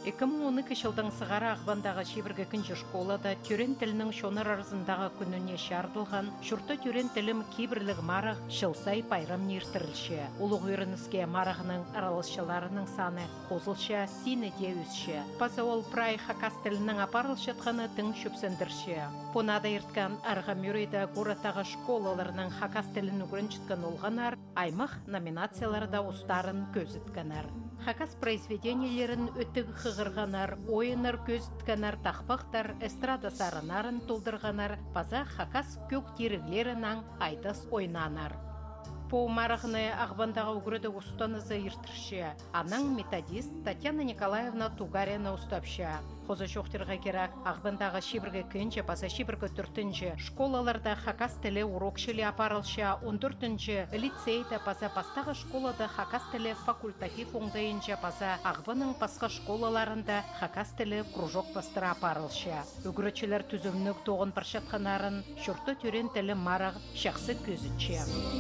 2012 жылдың сығара ағбандағы шебіргі күнші школада түрен тілінің шонар арызындағы күніне шардылған шұрты түрен тілім кейбірлік марық шылсай пайрам нертірілші. Улық үйрініске марағының аралысшыларының саны қозылша сені де өсші. Паза ол прай хакас тілінің апарылшытқаны тың шөпсіндірші. Понада ерткен арға мөрейді ғоратағы школаларының хакас тілін үгірінчіткен олғанар, аймақ номинацияларда ұстарын көзіткенер. Хакас произведениелерін өттігі қығырғанар, ойынар көзіткенер тақпақтар, эстрада сарынарын толдырғанар, паза хакас көк теріглерінің айтыс ойнанар. По марағыны ағбандағы үгірді ұстанызы ертірші, аның методист Татьяна Николаевна Тугарина ұстапшы. Қозы жоқтырға керек ағбандағы шибіргі күнче, паса шибіргі түртінші школаларда хакас тілі урокшілі апарылшы, 14-ші лицейді паса пастағы школада хакас тілі факультатив оңдайынша паса ағбаның пасқа школаларында хакас тілі кружок бастыра апарылшы. Үгірічілер түзімнік тоғын паршатқанарын шұрты түрен тілі марағы шақсы көзітші.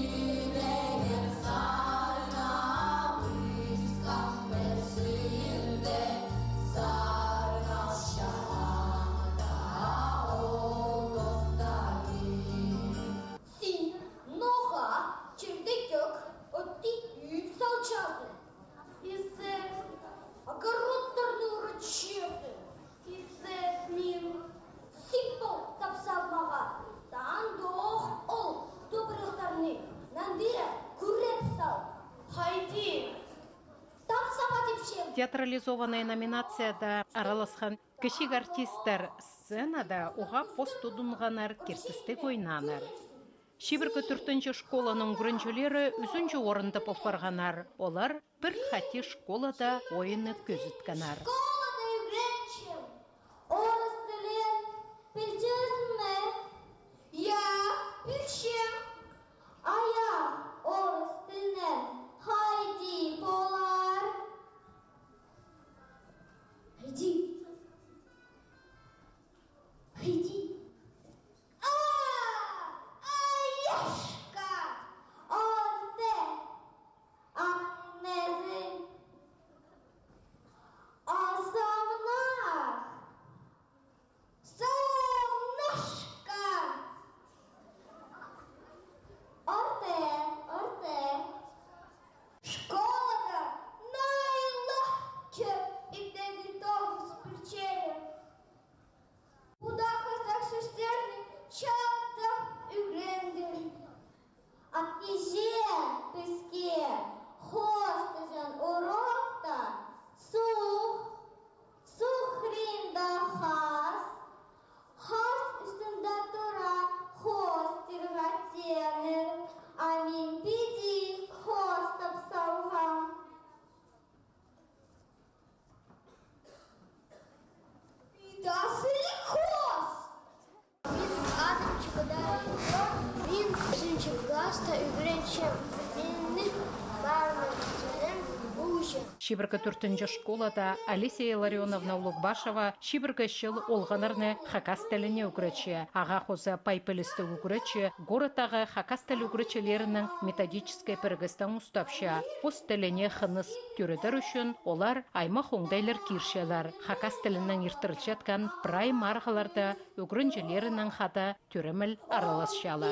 Театрализованная номинацияда араласқан кішік артистер сценада оға пост тұдынғанар кертістік ойнанар. Шибіргі 4-ші школаның күрінчілері үзінші орынды полпарғанар. Олар бір хати школада ойыны көзітканар. Шибіргі 4-ші школада Алисия Ларионовна Лукбашева шибіргі шыл олғанарны хакас тіліне үгіречі. Аға қозы пайпілісті үгіречі, ғоратағы хакас тіл үгіречелерінің методическай піргістің ұстапшы. Пост тіліне қыныс түрідір үшін олар аймақ оңдайлар киршелер. Хакас тілінің ертірілшеткен прай марғаларды үгірінжелерінің хада түріміл араласшалар.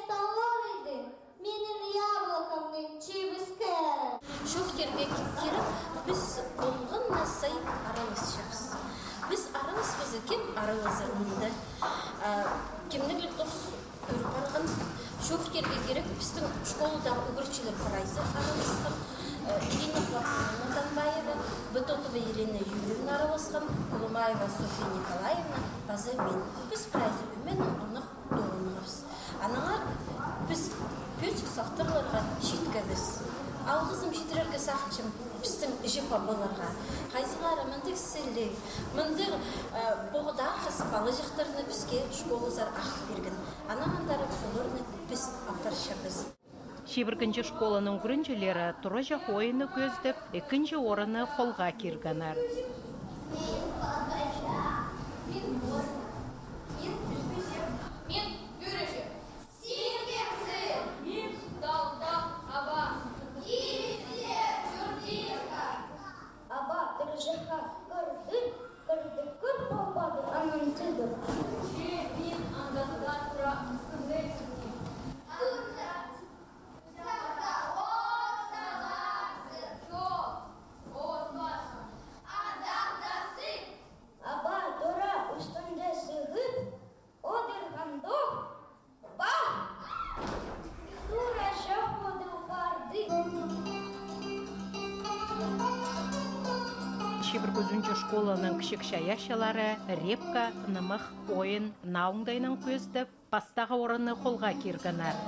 Шоқтерге келіп, біз болған насай араласшамыз. Біз араласпыз екен аралазырмынды. Кемнігілік тоқс өріп арған шоқтерге керек біздің школдағы үгірчілер прайзы араласқан. Ирина Платонова, Бытотова Елена Юрьевна араласқан, Кулымаева София Николаевна, базы мен. Біз прайзы өмен ұнық доғынығыз. Анаңар біз пөтік сақтырларға шеткәбіз. Алғызым жетірерге сақчым біздің жіпа боларға. Қайсылары міндік сілі, міндік бұғыда қыспалы жықтарыны бізге школызар ақы берген. Анамандары оларыны біз аптаршабыз. Шибіргінші школаның күрінчілері тұры жақ ойыны көздіп, екінші орыны қолға кергенер. Аба, ты же Шибір көзінчі школаның кішік шаяшалары репка, нымық, ойын, науңдайның көздіп, пастағы орынны қолға кергінар.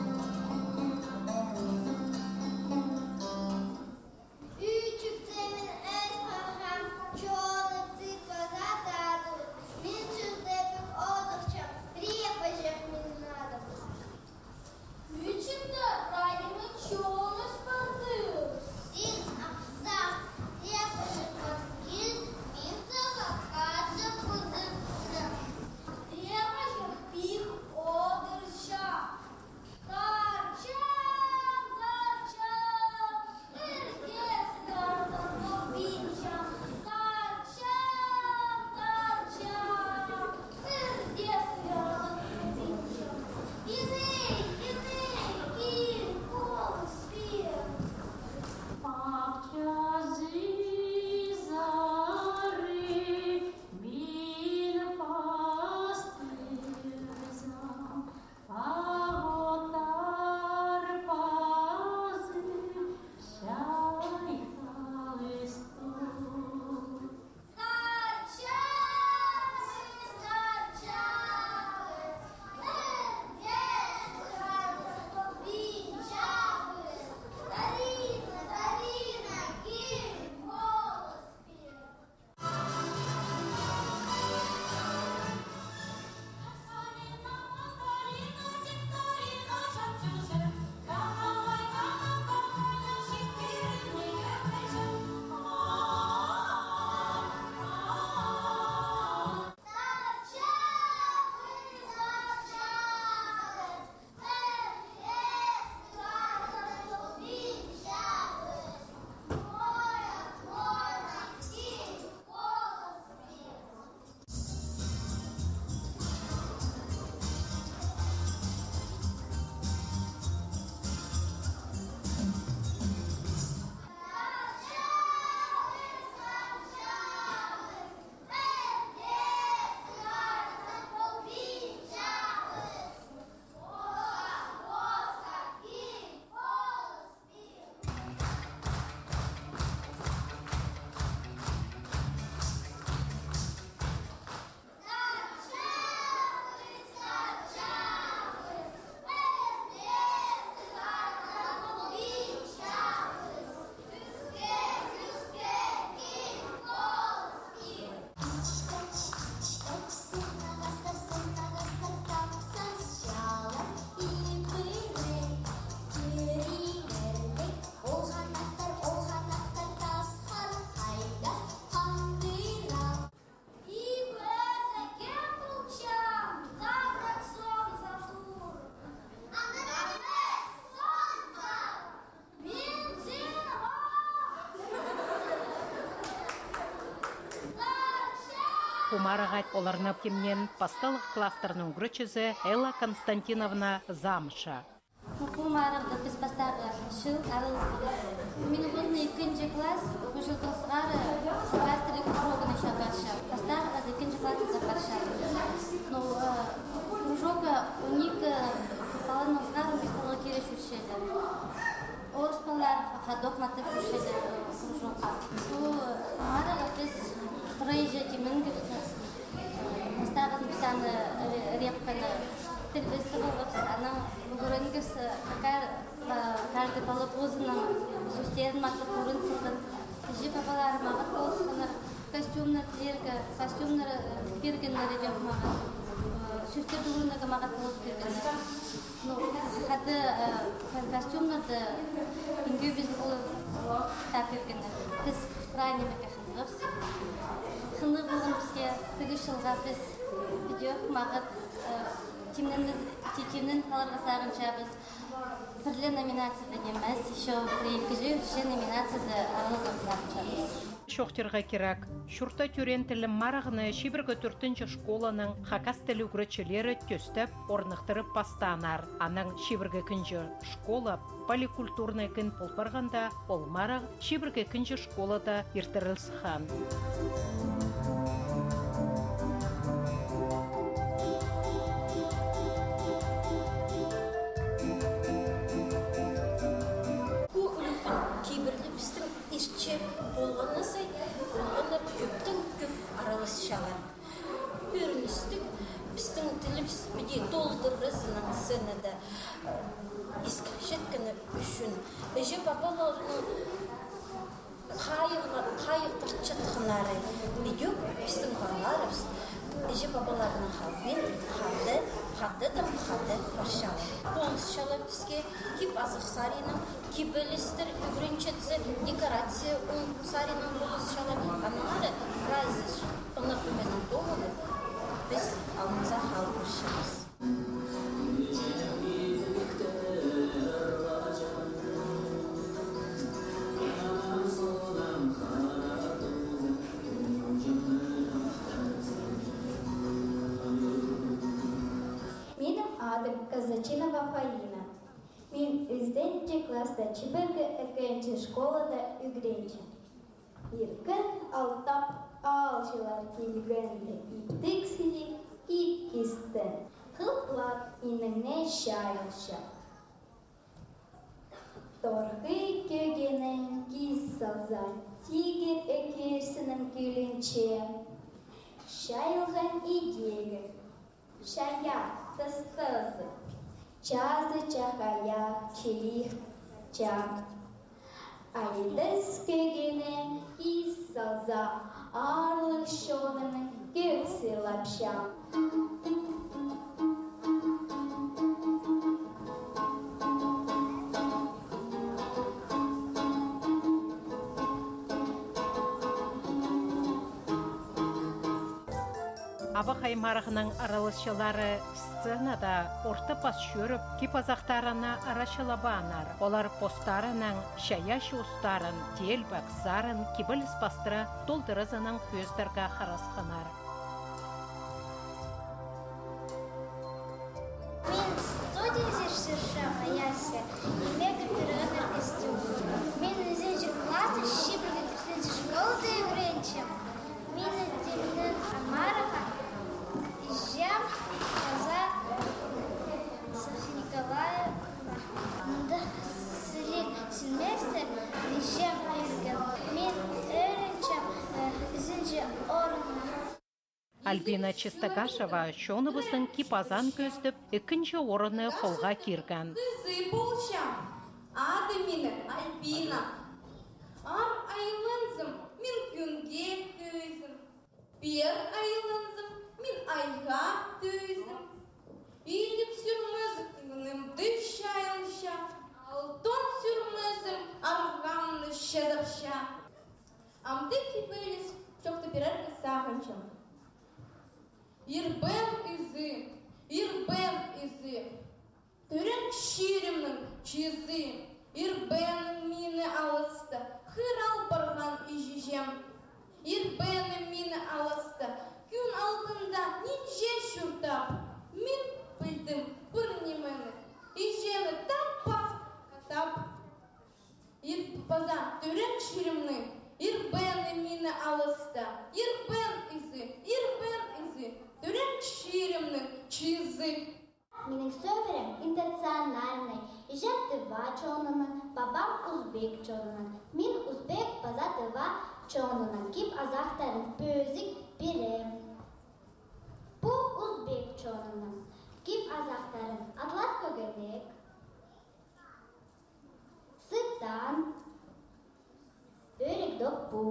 Кумарагать оларны кемнен пасталық кластерның грычызы Элла Константиновна Замша. Кумарагда біз пастағы шыл арылыз. Мен бұлны 2-ші класс, бұл жылдың сығары пастыры кружогын еще барша. Пастағы 2-ші классы барша. Но кружога у них палының сығары бесталы кереш үшеді. Орыс палар ходок матып үшеді кружога. Бұл кумарага біз проезжайте Менгерсна. Осталось писано репкана. Она говорит, каждый полопозна, сустен маты курынсыгын. Жипа балар мағат болсыгыныр. Костюмнар тірергі, костюмнар бергенлері жоқ мағат. Сустер дұрынығы мағат болсы бергенлері. Хады костюмнарды үңге біз бұл тап бергенлері. Біз правильно мекахындығыз. Хынды болған бізге бүгі жылға біз видео мағат Темнен қаларға сағынша біз бірлі номинацияда неміз, еще при 2 номинацияда аралығын сағынша біз. Шоқтырға керек. Шурта түрен тілім марағыны шибіргі 4-ші школаның хакас тілі үгіречелері төстіп, орнықтырып бастанар. Аның шибіргі күнжі школа поликультурный күн полпарғанда, ол мараг шибіргі күнжі школада ертірілсіған. Болғанна сай, болғанна көптің көп араласшалар. Көріністік, біздің тіліміз біде толдырызының сынады ескішеткіні үшін. Өже бабаларының қайықтыр чатқынары бедек біздің баларымыз. Өже бабаларының халбен қады баршалы. Болысшалы бізге кеп азық сарының, кебілістір үгірінчетсі декорация сарының болысшалы. Анылары разыз ұнық үменің доғылы біз алмаза хал баршамыз. Казачинова Фаина. Мен үзденче класста чибіргі әкенче школада үгренче. Еркін алтап алшылар келгенде иптік сидек ит кестін. Қылплат иніңне шайылша. Торғы көгенен киз салза тигер әкерсінің күлінче. Шайылған идегі. Шая тыстызы. Чазы чахая чилих чак. Айдыз көгенен киз салза арлы шоғының көксі лапша. Абақай марығының аралысшылары сценада орта пас шөріп, кипазақтарына арашылаба анар. Олар постарының, шаяш ұстарын, телбәк, зарын, кибіл спастыра толдырызының көздерге қарасқанар. Мен студия зершірші аясы, емегі пирғанар костюм. Мен үзенші классы шибіргі түртінші школды үйренчім. Мен өтемнің амараға Жам Каза Софья Николаевна. Мұнда сирек семестр Жам Ирган. Мен өрінчім үзінчі орынна. Альбина Чистогашева шоныбыздың кипазан көздіп, екінші орыны қолға кирген. Кызы болшам, ады мені Альбина. Ар айланзым, мен күнге көзім. Бер айланзым, мен айға төзім. Иліп сүрмізімді шайылша, алтон сүрмізім арғамны шазапша. Амды кибелес жоқты берәргі сағыншым. Ирбен изі, түрін шеремнің чезі. Ирбенің мені алысты, хырал барған ижежем. Ирбенің мені алысты, күн алдында нинже шүртап. Мен білдім бірнемені, ижені тап. Ирбаза түрін шеремнің, ирбенің мені алысты. Ирбен изі, түрін шеремнің чезі. Менің сөверім интернациональный. Ижем тыва чонынан, бабам узбек чонынан. Мен узбек база тыва чонынан. Кип азақтарын пөзік берем. Бұ узбек чонынан. Кип азақтарын атлас көгенек, сыттан, өрік доппу.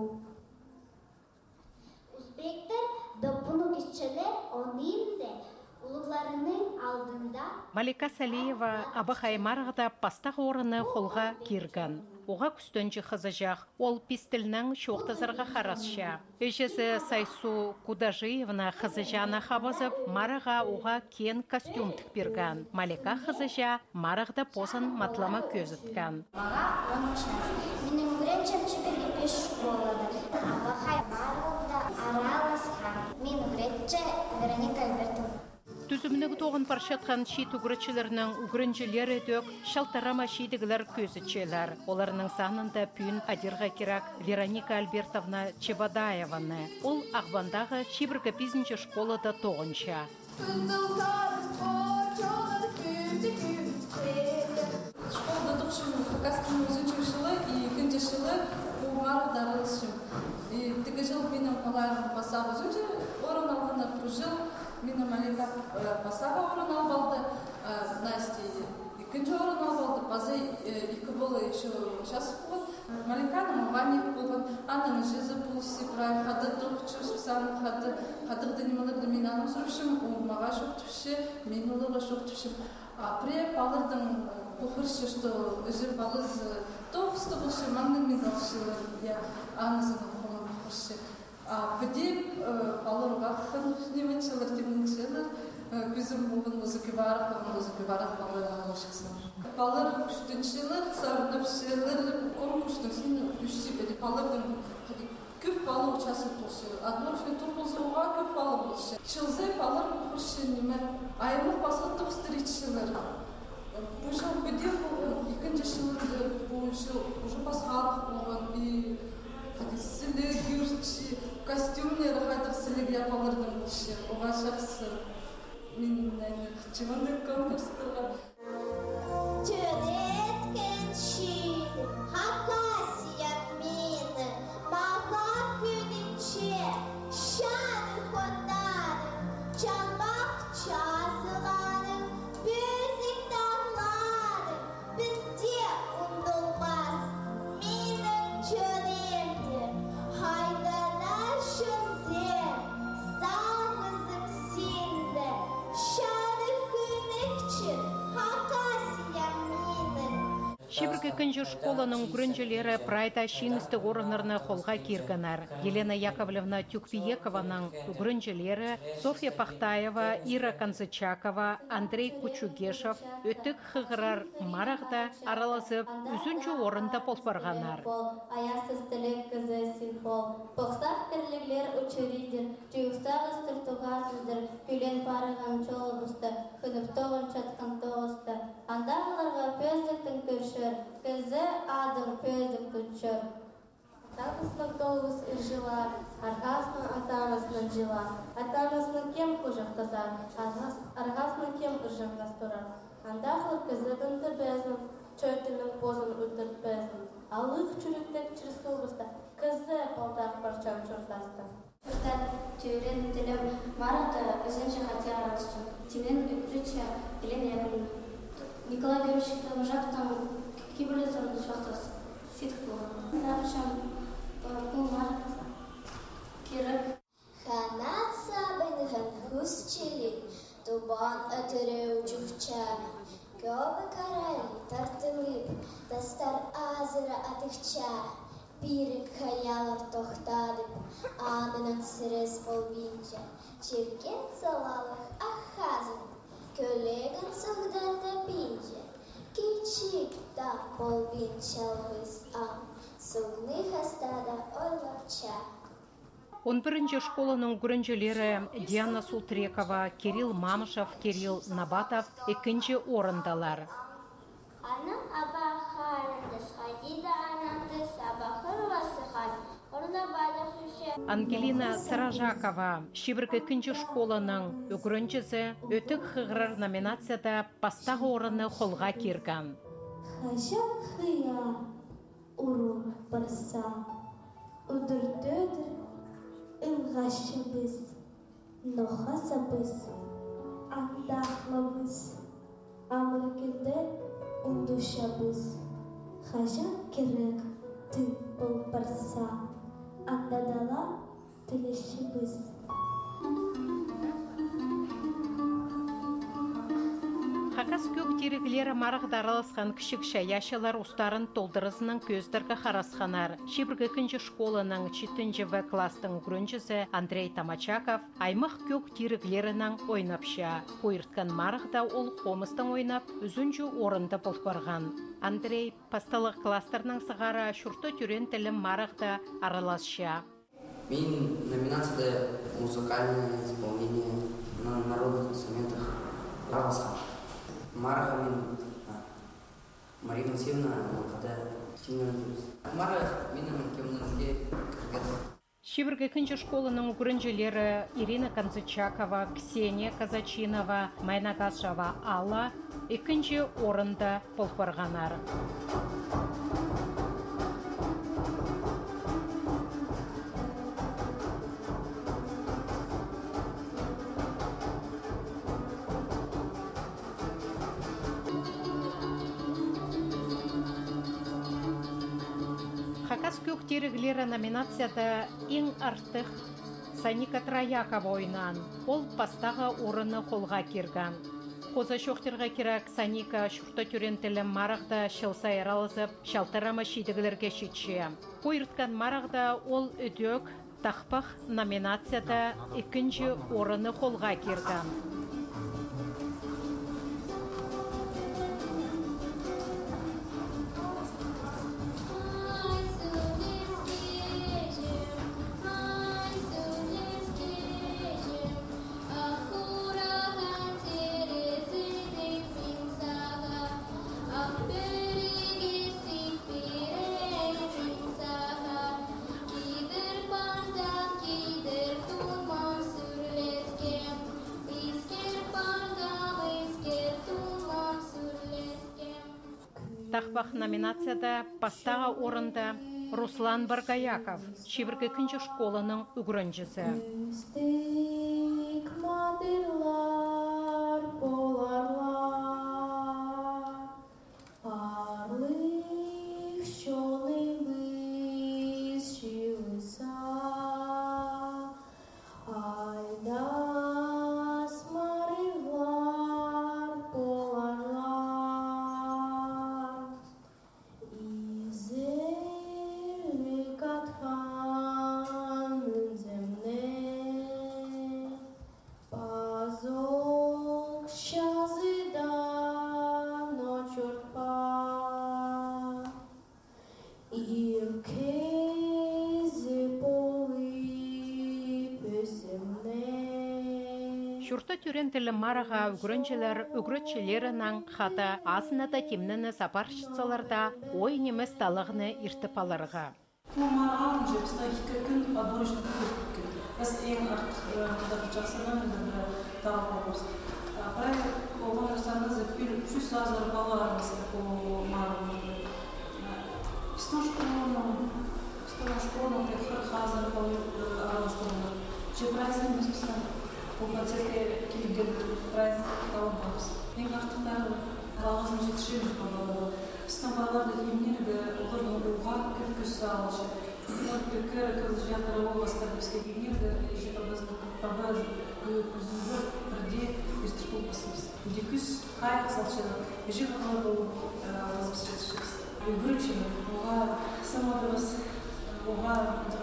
Узбектер доппуну кішчелер онинде улугларының алдында. Малика Салиева Абақай марғыда пастақ орыны қолға кирген. оға күстөнчі қызыжақ. Ол пистілінің шоқтызырға қарасша. Ежесі Сайсу Кудажиевна қызыжаны хабазып, мараға оға кен костюм тікпірген. Малика қызыжа марағда позын матлама көзіткан. Мага 10 час. Менің гречем чеберге 5 школада. Абахай марғылда араласқан. Мен грече Вероника Альбертовна. Түзімнің тоғын паршатқан шит үгірітшілерінің үгірінжілері дөк шалтарама шидігілер көзітшелер. Оларының санында пүйін адирға керак Вероника Альбертовна Чебадаеваны. Ол ағбандағы Чибіргі 5-ші школада тоғынша. Школда дұқшым Хакасским изучим шылы и күнде шылы ұмары дарылышым. Тігі жыл менің қолайым пасағы зүнде орын алғандар бұл жыл менің Малика пасаға орын албалды. Настя екінші орын албалды. Базы екі болы еще час болған. Маликаның оған ек болған. Аның жезі бұл сепрай, қады тұқ чүрсіпсам, қадырды немелерді мен аным сұрышым, оңмаға шоқтышым, мен олыға шоқтышым. Апре балырдың похыршы, что жир балыз тоқысты болшы, маңның мен алшылы, анызының қолын похыршы. Бөдеп балырға қын неменшілер, темненшілер, күзім болғын өзікі барық балырға қошықсын. Балыр күштіншілер, сарынапшылер, қорын күштінсін үшсі беді. Балырдың көп балы учасын болшы. Адморфин тұр болсы оға көп балы болшы. Шылзай балыр похыршы неме, аймық басқа тұқстыречшілер. Бұл жыл бөдеп болған, екінші шылырды бұл жыл уже басқалық болған. Сілі, гүрчі, костюмлері қайтыр сілігі япалырдың болшы. Оға жақсы мен чыманды конкурстырға. Төнеткен шиді, хақасият мені, маға күнінше, шаны қонарым, чамбақ жазыларым, бөзік дағларым, бінде ұндылмас, менің чөнемді, хайдана шынзем, сағызым сенді, шаны күнікчі, хақасият мені. Шибіргі күнжі школаның үгірінжілері прайда шиністі орынырны қолға кергінар. Елена Яковлевна Тюкпиекованың үгірінжілері Софья Пахтаева, Ира Канзычакова, Андрей Кучугешев өттік қығырар марағда аралазып үзінші орында полпарғанар. Аясыз тілек кізі синхол. Бұқсақ кірліглер учеридер, түйіксақ үстіртуғасыздыр, күлен парыған чолыбысты, қыныптоғын чатқан тоғысты. Андағыларға пөздіктің көршір, кізі адың пөздік түтшір. Атанысының толғыз үржілар, арғасының атанысының жылар. Атанысының кем құжықтазар, арғасының кем үржіңгастырар. Андағыл кізі дынды бәзін, чөйтінің позын үтір бәзін. Алық чүріктік чүрсілбісті, кізі балдақ парчам чұртасты. Устат тюрен тілім марықты өзінше қатия аралысчым. Тимнен үкірічі Елена Яковлевна. Николай Георгиевичтің жақтың кибірлізін шақтыз сетік болған. Нарышам бұл марық керек. Ханат сабынғын хүсчелік, тубан өтірі жүхчар. Көбі карали тартылып, дастар азыра атықчар. Бірік хаялар тоқтадып, анының сірес болбинча. Черкен салалық аққазын, көлегін сұғданда бинча. Кичик та болбинчалығыз ам, сұғны хастада ойлапча. 11-ші школаның үгірінжілері Диана Султрекова, Кирилл Мамышев, Кирилл Набатов 2-ші орындалар. Анам абахарынды схазида ананды сабахыр васыхан. Орда бада хүші. Ангелина Саражакова, Шибіргі 2-ші школаның үгірінжізі өтік қығырар номинацияда пастағы орыны қолға керган. Хажан хыя уру барса, удыр-дөдір ылғашыбыз, нохасабыз, андақлабыз, амыркінде ундушабыз. Хажан керек тып бұл барса, андадала тілішібіз. Хакас Хакас көк тиреглері марағдаралысқан кішік шаяшылар ұстарын толдырысының көздіргі қарасқанар. Шибіргі күнші школының 4 В кластың күрінчісі Андрей Тамачаков аймақ көк тиреглерінің ойнапша. Қойыртқан марағда ол қомыстың ойнап, үзінші орынды болғарған. Андрей пасталық кластерінің сығара шүрті түрен тілім марағда араласша. Мен номинацияда музыкальное исполнение на народных инструментах араласқан. Мараға мен Марина Алексеевна алқада теңдеріміз. Мара менің кемніңде кіргеді. Шибіргі күнші школының күрінжелері Ирина Конзычакова, Ксения Казачинова, Майнагашева Алла екінші орында болғарғанар. Хакас көк тиреглері номинацияда ең артық Саника Траякова ойнан. Ол пастағы орыны қолға керген. Қоза шоқтырға керек Саника шұрта түрен тілім марағда шылса ералызып, шалтырама шидігілерге шетше. Қойыртқан марағда ол үдек тақпақ номинацияда екінші орыны қолға керген. Тақпақ номинацияда пастаға орында Руслан Баргаяков, Шибіргі күнші школының үгірінжісі. Шурта түрен тілі мараға үгірінчілер үгірітшілерінің қаты асынада темніні сапаршыцаларда ой немес талығыны ертіп аларға. Мараған жепсіна 2 күн подборочный күн. Біз ең артық жақсынан тағып алғыз. Правил оған жасаңыз бір 300 азыр баларымызды по марағын. Пістің школының қырық азыр араластырылды. Жепрайзын біздің бұл процеске келген праздник талып алып. Ең артықтары қалғызын жетішеміз балалары. Біздің балаларды емнелігі олардың оған күркіс алышы. Күркі жатыры областар бізге емнелігі жепабызды пабыз күзізі бірде естір болбасымыз. Де күз қайық салшыды. Жеп қалар болып алғызып жетішіміз. Үгіріншені оға самадымыз оға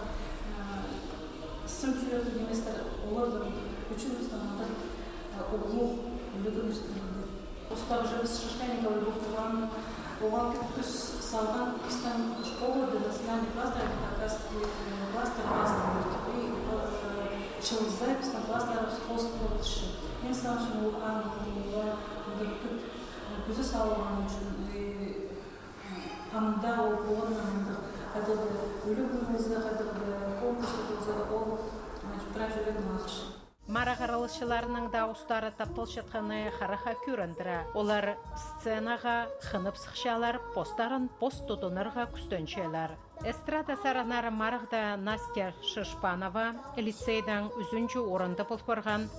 сым жүретін еместер олардың учебностью углов Любомирского. Устав живыс Шашканникова Любовь Ивановна, угол күз салған пистан школы до национальный кластер, кластер разный, и шылыздай пистан кластер способ болдышы. Мен саншын ол аңғылыға күзі салған үшін, амында ол болған амында, қадырды өлігімізді, қадырды конкурсты ол прав жүретін ақышы. Марағаралышыларының дауыстары таптылшытқаны қараға көріндірі. Олар сценаға қынып сықшалар, постарын пост тұтынырға күстөншелер. Эстрада саранары марағда Настя Шишпанова лицейдан үзінші орынды болғырған.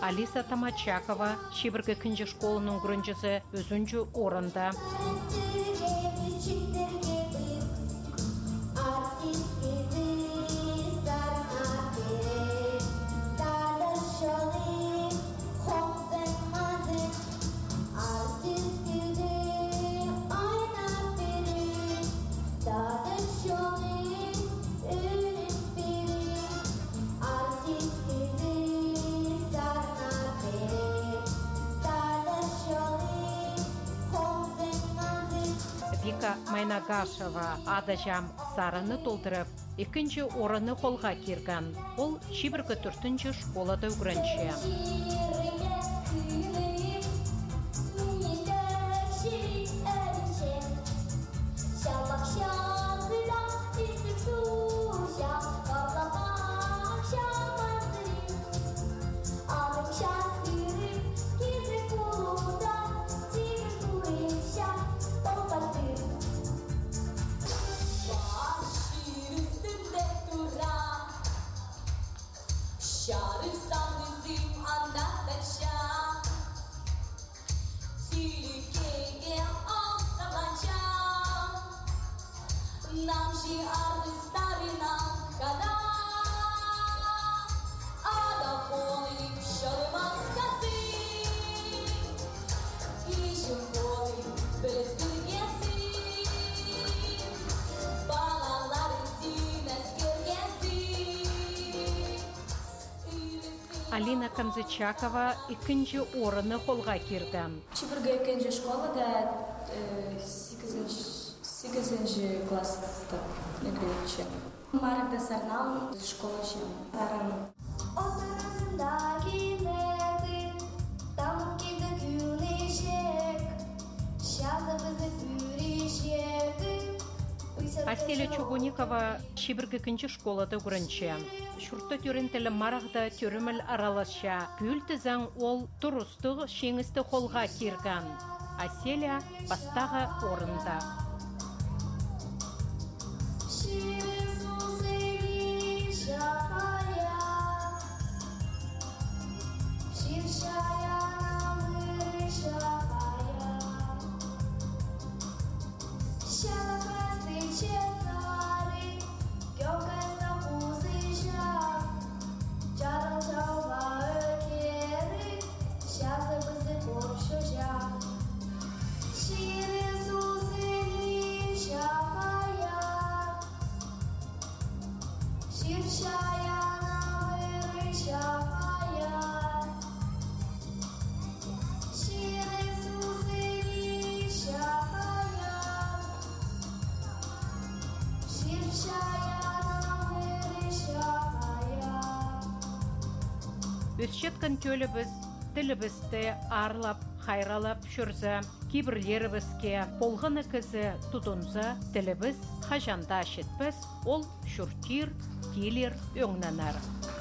Алиса Тамачакова Шибіргі күнжі школының күрінжісі өзінжі орында. Вика Майнагашева адажам сарыны толдырып, екінші орыны қолға кирген. Ол Шибіргі 4-ші школада үгірінші. Алина Камзычакова ikkinchi орыны қолға кирген. Шибіргі 2-ші школада 8-ші класста үгірінші. Марықта сарнам школа жем. Аселя Чугуникова Шибіргі 2-ші школада үгірінші. Шуртта түрентілі марағда түріміл аралаша. Күлтізің ол тұрыстығы шеңісті қолға кирген. Аселя бастағы орында. Өсчеткен төлібіз, тілібізді арлап, хайралап жүрзі, кейбірлерімізге полғыны кізі тұтынзы, тілібіз қажанда ашетпіз, ол шүртір, келер, өңнанар.